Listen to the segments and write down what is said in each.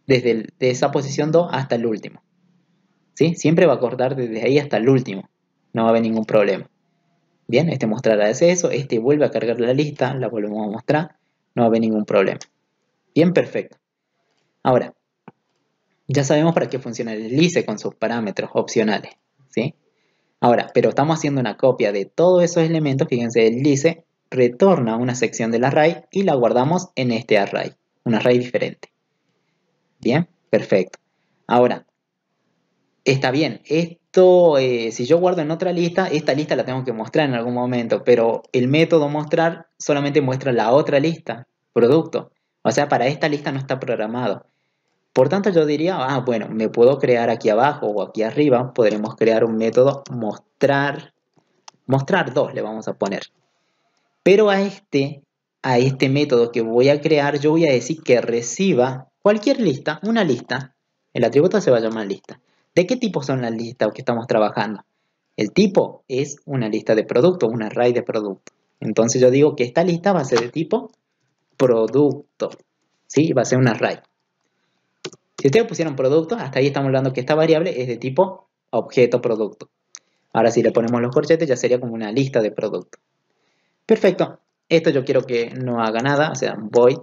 de esa posición 2 hasta el último. ¿Sí? Siempre va a cortar desde ahí hasta el último. No va a haber ningún problema. Bien, este mostrar hace eso, este vuelve a cargar la lista, la volvemos a mostrar, no va a haber ningún problema. Bien, perfecto. Ahora, ya sabemos para qué funciona el list con sus parámetros opcionales, ¿sí? Ahora, pero estamos haciendo una copia de todos esos elementos. Fíjense, el list retorna una sección del array y la guardamos en este array, un array diferente. Bien, perfecto. Ahora, está bien, esto, si yo guardo en otra lista, esta lista la tengo que mostrar en algún momento, pero el método mostrar solamente muestra la otra lista, producto. O sea, para esta lista no está programado. Por tanto, yo diría, bueno, me puedo crear aquí abajo o aquí arriba, podremos crear un método mostrar 2 le vamos a poner. Pero a este método que voy a crear, yo voy a decir que reciba cualquier lista, una lista. El atributo se va a llamar lista. ¿De qué tipo son las listas que estamos trabajando? El tipo es una lista de producto, un array de producto. Entonces yo digo que esta lista va a ser de tipo producto. ¿Sí? Va a ser un array. Si ustedes pusieron producto, hasta ahí estamos hablando que esta variable es de tipo objeto producto. Ahora si le ponemos los corchetes ya sería como una lista de producto. Perfecto. Esto yo quiero que no haga nada, o sea, void.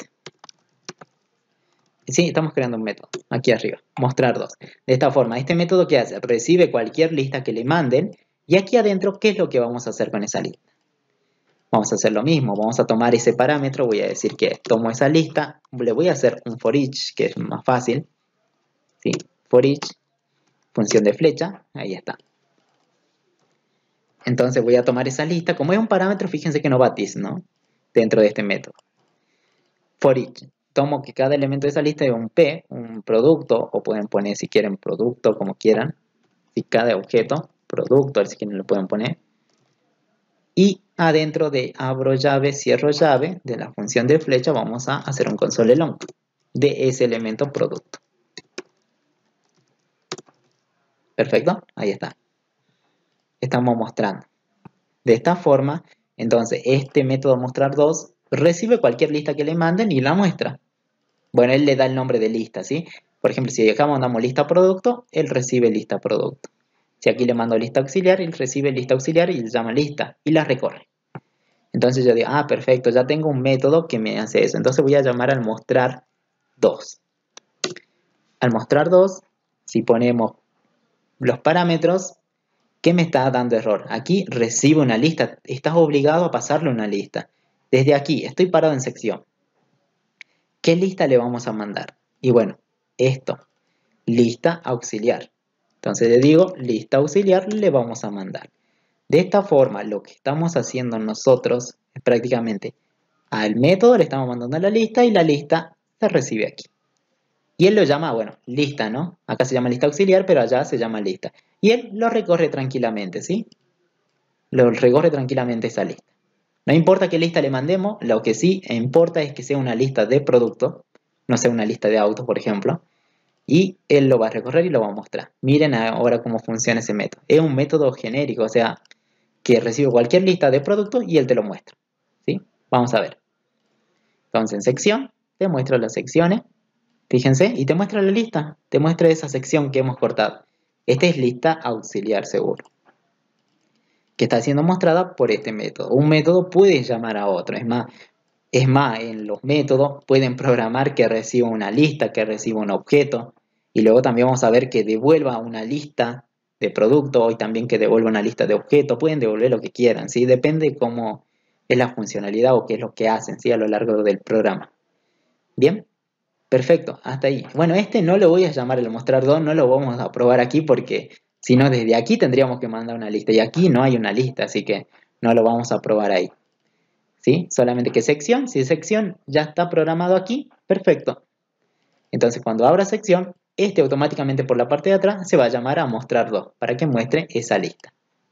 Sí, estamos creando un método, aquí arriba, mostrar 2. De esta forma, este método ¿qué hace? Recibe cualquier lista que le manden y aquí adentro, ¿qué es lo que vamos a hacer con esa lista? Vamos a hacer lo mismo, vamos a tomar ese parámetro, voy a decir que tomo esa lista, le voy a hacer un for each, que es más fácil. ¿Sí? For each, función de flecha, ahí está. Entonces voy a tomar esa lista, como es un parámetro, fíjense que no va this, ¿no? Dentro de este método. For each, tomo que cada elemento de esa lista es un P, un producto, o pueden poner si quieren producto, como quieran. Si cada objeto, producto, si quieren lo pueden poner. Y adentro de abro llave, cierro llave, de la función de flecha, vamos a hacer un console long de ese elemento producto. Perfecto, ahí está. Estamos mostrando. De esta forma, entonces, este método mostrar 2 recibe cualquier lista que le manden y la muestra. Bueno, él le da el nombre de lista, ¿sí? Por ejemplo, si acá mandamos lista producto, él recibe lista producto. Si aquí le mando lista auxiliar, él recibe lista auxiliar y le llama lista y la recorre. Entonces yo digo, perfecto, ya tengo un método que me hace eso. Entonces voy a llamar al mostrar 2. Al mostrar 2, si ponemos los parámetros, ¿qué me está dando error? Aquí recibe una lista, estás obligado a pasarle una lista. Desde aquí, estoy parado en sección. ¿Qué lista le vamos a mandar? Y bueno, esto, lista auxiliar. Entonces le digo, lista auxiliar le vamos a mandar. De esta forma, lo que estamos haciendo nosotros es prácticamente al método le estamos mandando la lista y la lista se recibe aquí. Y él lo llama, bueno, lista, ¿no? Acá se llama lista auxiliar, pero allá se llama lista. Y él lo recorre tranquilamente, ¿sí? Lo recorre tranquilamente esa lista. No importa qué lista le mandemos, lo que sí importa es que sea una lista de productos, no sea una lista de autos, por ejemplo. Y él lo va a recorrer y lo va a mostrar. Miren ahora cómo funciona ese método. Es un método genérico, o sea, que recibe cualquier lista de productos y él te lo muestra. ¿Sí? Vamos a ver. Entonces en sección, te muestro las secciones. Fíjense, y te muestra la lista. Te muestra esa sección que hemos cortado. Esta es lista auxiliar seguro, que está siendo mostrada por este método. Un método puede llamar a otro. Es más, en los métodos pueden programar que reciba una lista, que reciba un objeto. Y luego también vamos a ver que devuelva una lista de producto y también que devuelva una lista de objetos. Pueden devolver lo que quieran, ¿sí? Depende cómo es la funcionalidad o qué es lo que hacen, ¿sí? A lo largo del programa. Bien, perfecto, hasta ahí. Bueno, este no lo voy a llamar el mostrar 2, no lo vamos a probar aquí porque si no desde aquí tendríamos que mandar una lista y aquí no hay una lista, así que no lo vamos a probar ahí. ¿Sí? Solamente que sección, si sección ya está programado aquí, perfecto. Entonces cuando abra sección, este automáticamente por la parte de atrás se va a llamar a mostrar 2 para que muestre esa lista.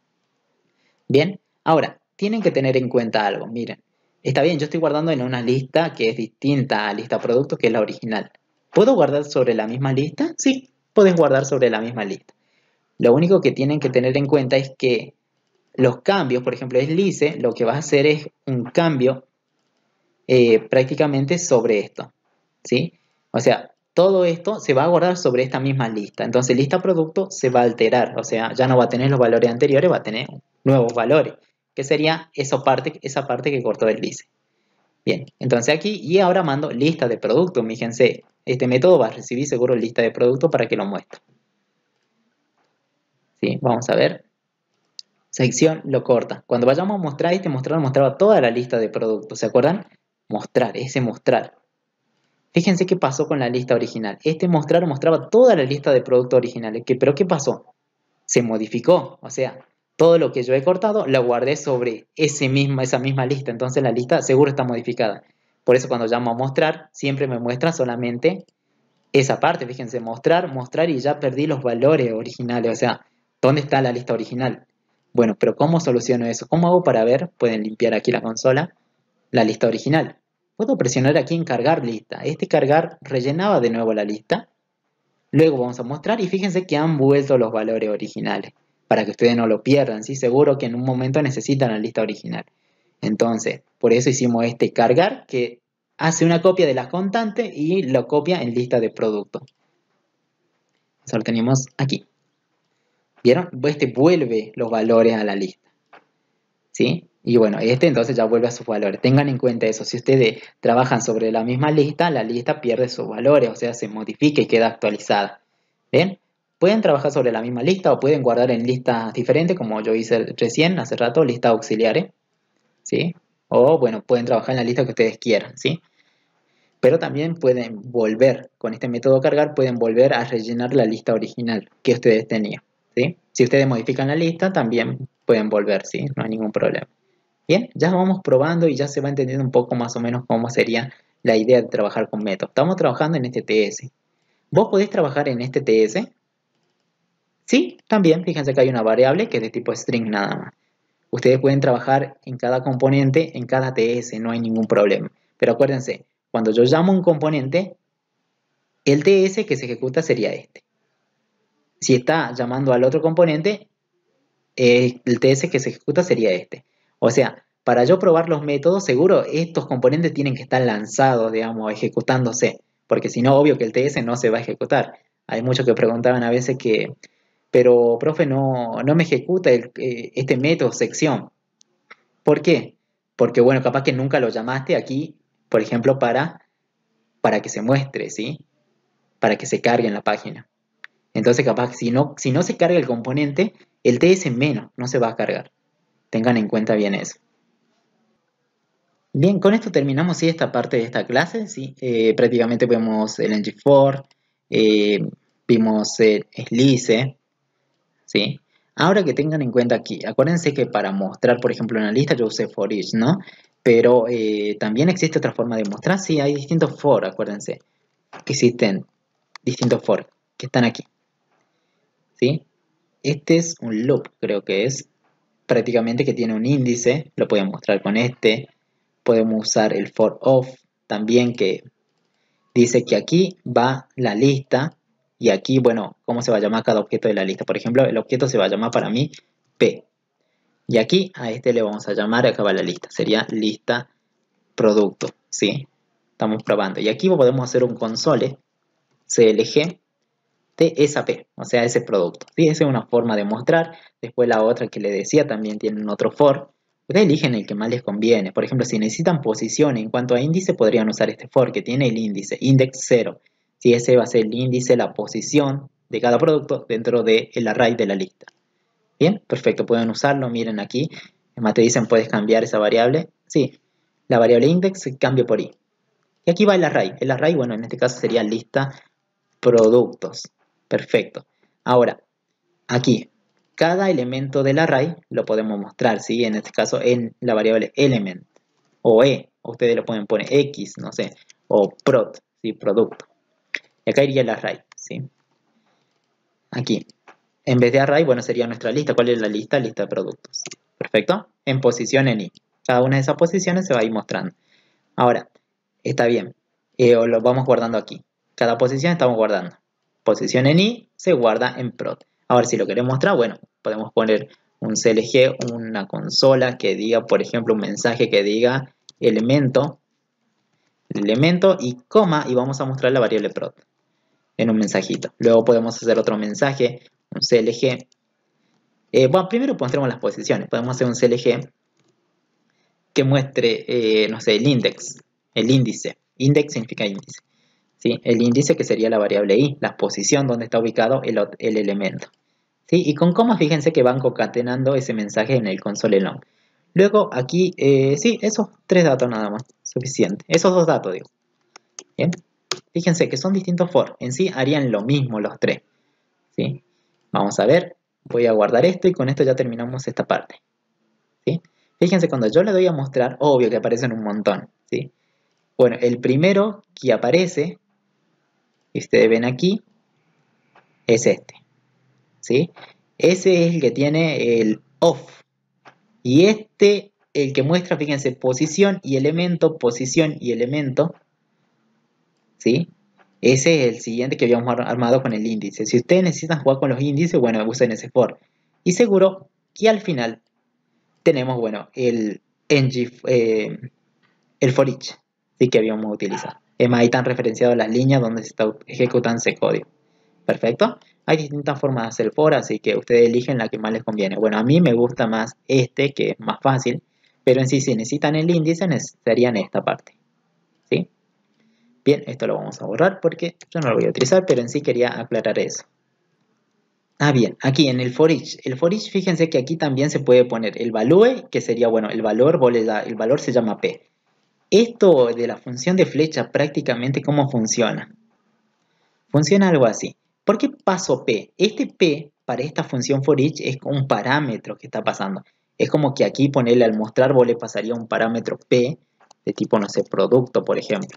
Bien, ahora, tienen que tener en cuenta algo, miren. Está bien, yo estoy guardando en una lista que es distinta a lista producto, que es la original. ¿Puedo guardar sobre la misma lista? Sí, puedes guardar sobre la misma lista. Lo único que tienen que tener en cuenta es que los cambios, por ejemplo, es Slice, lo que va a hacer es un cambio prácticamente sobre esto, ¿sí? O sea, todo esto se va a guardar sobre esta misma lista. Entonces lista producto se va a alterar, o sea, ya no va a tener los valores anteriores, va a tener nuevos valores, que sería esa parte que cortó el dice. Bien, entonces aquí, y ahora mando lista de producto. Fíjense, este método va a recibir seguro lista de producto para que lo muestre. ¿Sí? Vamos a ver. Sección lo corta. Cuando vayamos a mostrar este mostrar, mostraba toda la lista de productos. ¿Se acuerdan? Mostrar, ese mostrar. Fíjense qué pasó con la lista original. Este mostrar mostraba toda la lista de productos originales. ¿Pero qué pasó? Se modificó. O sea, todo lo que yo he cortado lo guardé sobre esa misma lista. Entonces la lista seguro está modificada. Por eso cuando llamo a mostrar, siempre me muestra solamente esa parte. Fíjense, mostrar y ya perdí los valores originales. O sea, ¿dónde está la lista original? Bueno, pero ¿cómo soluciono eso? ¿Cómo hago para ver? Pueden limpiar aquí la consola, la lista original. Puedo presionar aquí en cargar lista. Este cargar rellenaba de nuevo la lista. Luego vamos a mostrar y fíjense que han vuelto los valores originales. Para que ustedes no lo pierdan, ¿sí? Seguro que en un momento necesitan la lista original. Entonces, por eso hicimos este cargar que hace una copia de las constantes y lo copia en lista de producto. Eso lo tenemos aquí. ¿Vieron? Este vuelve los valores a la lista. ¿Sí? Y bueno, este entonces ya vuelve a sus valores. Tengan en cuenta eso. Si ustedes trabajan sobre la misma lista, la lista pierde sus valores, o sea, se modifica y queda actualizada. ¿Ven? Pueden trabajar sobre la misma lista o pueden guardar en listas diferentes, como yo hice recién, hace rato, listas auxiliares. ¿Sí? O bueno, pueden trabajar en la lista que ustedes quieran. ¿Sí? Pero también pueden volver, con este método cargar, pueden volver a rellenar la lista original que ustedes tenían. ¿Sí? Si ustedes modifican la lista, también pueden volver, ¿sí? No hay ningún problema. Bien, ya vamos probando y ya se va entendiendo un poco más o menos cómo sería la idea de trabajar con métodos. Estamos trabajando en este TS. ¿Vos podés trabajar en este TS? Sí, también. Fíjense que hay una variable que es de tipo string nada más. Ustedes pueden trabajar en cada componente, en cada TS, no hay ningún problema. Pero acuérdense, cuando yo llamo un componente, el TS que se ejecuta sería este. Si está llamando al otro componente, el TS que se ejecuta sería este. O sea, para yo probar los métodos, seguro estos componentes tienen que estar lanzados, digamos, ejecutándose. Porque si no, obvio que el TS no se va a ejecutar. Hay muchos que preguntaban a veces que, pero profe, no me ejecuta este método sección. ¿Por qué? Porque bueno, capaz que nunca lo llamaste aquí, por ejemplo, para que se muestre, ¿sí? Para que se cargue en la página. Entonces capaz si no se carga el componente, el TS menos no se va a cargar. Tengan en cuenta bien eso. Bien, con esto terminamos ¿sí? esta parte de esta clase. ¿Sí? Prácticamente vemos el ng4, vimos el slice. ¿Sí? Ahora que tengan en cuenta aquí, acuérdense que para mostrar, por ejemplo, una lista yo usé for each, ¿no? Pero también existe otra forma de mostrar. Sí, hay distintos for, acuérdense. Que existen distintos for que están aquí. ¿Sí? Este es un loop, creo que es. Prácticamente que tiene un índice. Lo pueden mostrar con este. Podemos usar el for of también, que dice que aquí va la lista. Y aquí, bueno, ¿cómo se va a llamar cada objeto de la lista? Por ejemplo, el objeto se va a llamar para mí P. Y aquí a este le vamos a llamar, acá va la lista. Sería lista producto, ¿sí? Estamos probando. Y aquí podemos hacer un console CLG de esa P, o sea, ese producto. ¿Sí? Esa es una forma de mostrar. Después la otra que le decía también tienen otro for. Ustedes eligen el que más les conviene. Por ejemplo, si necesitan posición en cuanto a índice, podrían usar este for que tiene el índice, index 0. Si ese va a ser el índice, la posición de cada producto dentro del array de la lista. Bien, perfecto, pueden usarlo. Miren aquí, además te dicen puedes cambiar esa variable. Sí, la variable index se cambia por i. Y aquí va el array. El array, bueno, en este caso sería lista productos. Perfecto. Ahora, aquí, cada elemento del array lo podemos mostrar, ¿sí? En este caso, en la variable element o e. Ustedes lo pueden poner x, no sé, o prod, ¿sí? Producto. Y acá iría el array, ¿sí? Aquí, en vez de array, bueno, sería nuestra lista. ¿Cuál es la lista? Lista de productos. Perfecto. En posición en i. Cada una de esas posiciones se va a ir mostrando. Ahora, está bien. O lo vamos guardando aquí. Cada posición estamos guardando. Posición en i se guarda en prod. Ahora, si lo queremos mostrar, bueno, podemos poner un CLG, una consola que diga, por ejemplo, un mensaje que diga elemento y coma, y vamos a mostrar la variable prod. en un mensajito. Luego podemos hacer otro mensaje, un CLG. Bueno, primero mostremos las posiciones. Podemos hacer un CLG que muestre, no sé, el index, el índice. Index significa índice. ¿Sí? El índice que sería la variable i, la posición donde está ubicado el elemento. ¿Sí? Y con comas fíjense que van concatenando ese mensaje en el console.log. Luego aquí, sí, esos 3 datos nada más, suficiente. Esos 2 datos, digo. Bien. Fíjense que son distintos for. En sí harían lo mismo los 3. ¿Sí? Vamos a ver. Voy a guardar esto y con esto ya terminamos esta parte. ¿Sí? Fíjense, cuando yo le doy a mostrar, obvio que aparecen un montón. ¿Sí? Bueno, el primero que aparece, que ustedes ven aquí, es este. ¿Sí? Ese es el que tiene el off. Y este, el que muestra, fíjense, posición y elemento, ¿sí? Ese es el siguiente que habíamos armado con el índice. Si ustedes necesitan jugar con los índices, bueno, usen ese for. Y seguro que al final tenemos, bueno, el for each, ¿sí? Que habíamos utilizado. Es más, ahí están referenciadas las líneas donde se está ejecutando ese código. Perfecto. Hay distintas formas de hacer for, así que ustedes eligen la que más les conviene. Bueno, a mí me gusta más este, que es más fácil, pero en sí, si necesitan el índice, necesitarían esta parte. ¿Sí? Bien, esto lo vamos a borrar porque yo no lo voy a utilizar, pero en sí quería aclarar eso. Ah, bien, aquí en el for each. El for each, fíjense que aquí también se puede poner el value, que sería, bueno, el valor, el valor se llama p. Esto de la función de flecha, prácticamente, ¿cómo funciona? Funciona algo así. ¿Por qué paso P? Este P, para esta función for each, es un parámetro que está pasando. Es como que aquí ponerle al mostrar vos le pasaría un parámetro P, de tipo, no sé, producto, por ejemplo.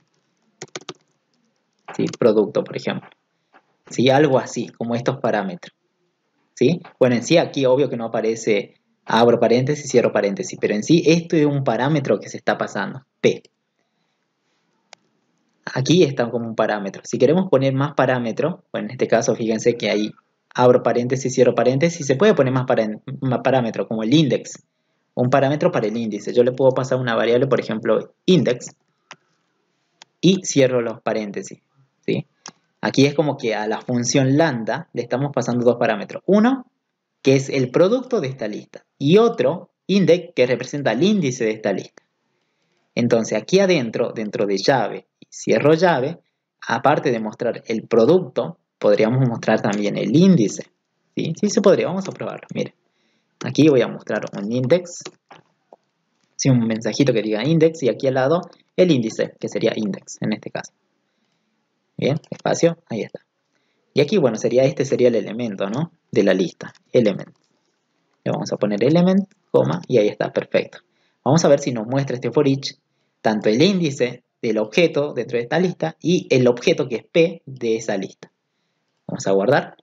¿Sí? Producto, por ejemplo. ¿Sí? Algo así, como estos parámetros. ¿Sí? Bueno, en sí aquí obvio que no aparece abro paréntesis, cierro paréntesis, pero en sí esto es un parámetro que se está pasando, P. Aquí está como un parámetro. Si queremos poner más parámetros, bueno, en este caso fíjense que ahí abro paréntesis, cierro paréntesis, se puede poner más parámetros como el index, un parámetro para el índice. Yo le puedo pasar una variable, por ejemplo, index, y cierro los paréntesis. ¿Sí? Aquí es como que a la función lambda le estamos pasando 2 parámetros. Uno, que es el producto de esta lista, y otro, index, que representa el índice de esta lista. Entonces aquí adentro, dentro de llave y cierro llave, aparte de mostrar el producto, podríamos mostrar también el índice. ¿Sí? Sí se podría, vamos a probarlo. Miren, aquí voy a mostrar un index, ¿sí? Un mensajito que diga index, y aquí al lado el índice, que sería index en este caso. Bien, espacio, ahí está. Y aquí, bueno, este sería el elemento, ¿no? De la lista, element. Le vamos a poner element, coma, y ahí está, perfecto. Vamos a ver si nos muestra este for each tanto el índice del objeto dentro de esta lista y el objeto que es P de esa lista. Vamos a guardar.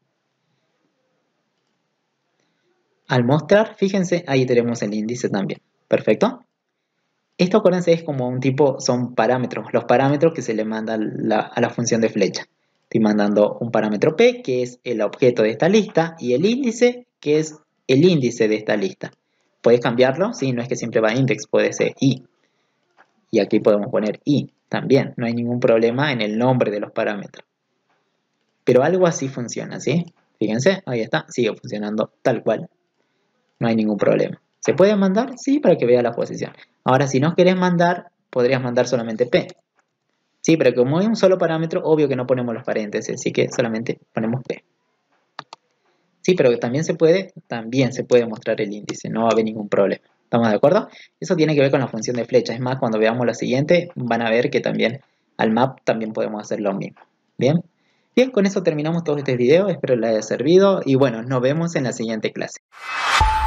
Al mostrar, fíjense, ahí tenemos el índice también. Perfecto. Esto, acuérdense, es como un tipo, son parámetros, los parámetros que se le mandan a la función de flecha. Estoy mandando un parámetro P, que es el objeto de esta lista, y el índice, que es el índice de esta lista. ¿Puedes cambiarlo? Sí, no es que siempre va index, puede ser i. Y aquí podemos poner i también, no hay ningún problema en el nombre de los parámetros. Pero algo así funciona, ¿sí? Fíjense, ahí está, sigue funcionando tal cual. No hay ningún problema. ¿Se puede mandar? Sí, para que vea la posición. Ahora, si no querés mandar, podrías mandar solamente P. Sí, pero como es un solo parámetro, obvio que no ponemos los paréntesis, así que solamente ponemos P. Sí, pero también se puede mostrar el índice, no va a haber ningún problema. ¿Estamos de acuerdo? Eso tiene que ver con la función de flecha. Es más, cuando veamos la siguiente, van a ver que también al map también podemos hacer lo mismo. ¿Bien? Bien, con eso terminamos todo este video. Espero les haya servido y bueno, nos vemos en la siguiente clase.